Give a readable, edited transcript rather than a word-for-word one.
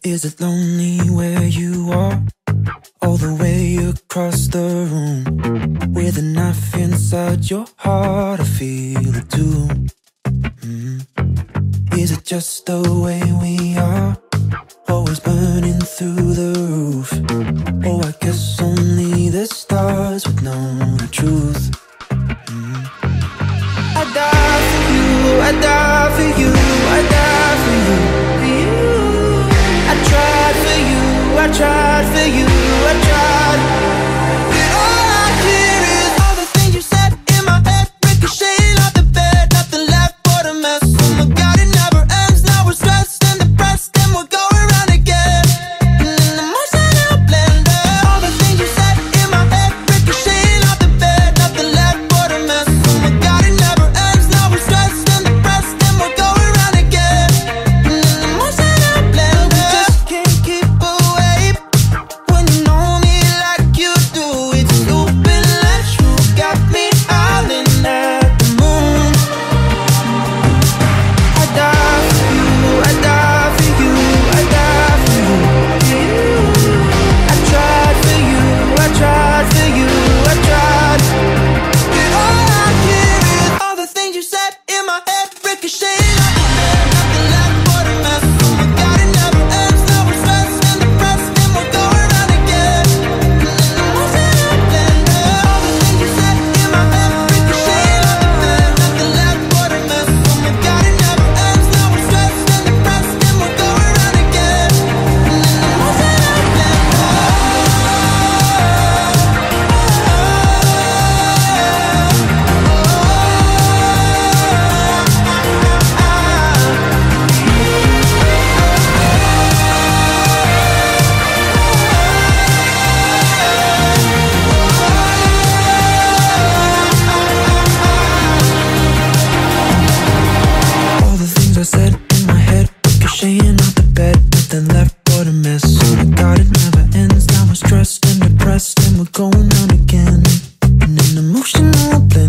Is it lonely where you are? All the way across the room, with a knife inside your heart, I feel it too. Is it just the way we are? Always burning through the roof. Oh, I guess only the stars would know the truth. I die for you, I die for you, I die for you, for you. I tried for you, I tried for you, I tried. But all I hear is all the things you said in my head, ricocheting off the bed, nothing left but a mess. Oh my God, it never ends. Now we're stressed and depressed, and we're going round again in an emotional blender. All the things you said in my head, ricocheting off the bed, nothing left but a mess. Oh my God, it never ends. Now we're stressed and depressed, and we're going round again in an emotional blender. We just can't keep away when you know me like you do. It's stupid that you got me howling at the moon. I die for you, I die for you, I die for you, for you. I tried for you, I tried for you, I tried. But all I hear is all the things you said in my head, ricocheting off the bed, nothing left but a mess. Oh my God, it never ends. Now we're stressed and depressed, and we're going round again in an emotional blender. All the things you said in my head, ricocheting off the bed, nothing left but a mess. Oh my God, it never ends. Now we're stressed and depressed, and we're going round again in an emotional blender. All the things I said in my head, ricocheting off the bed, nothing left but a mess. Oh my God, it never ends. Now we're stressed and depressed, and we're going round again in an emotional blend.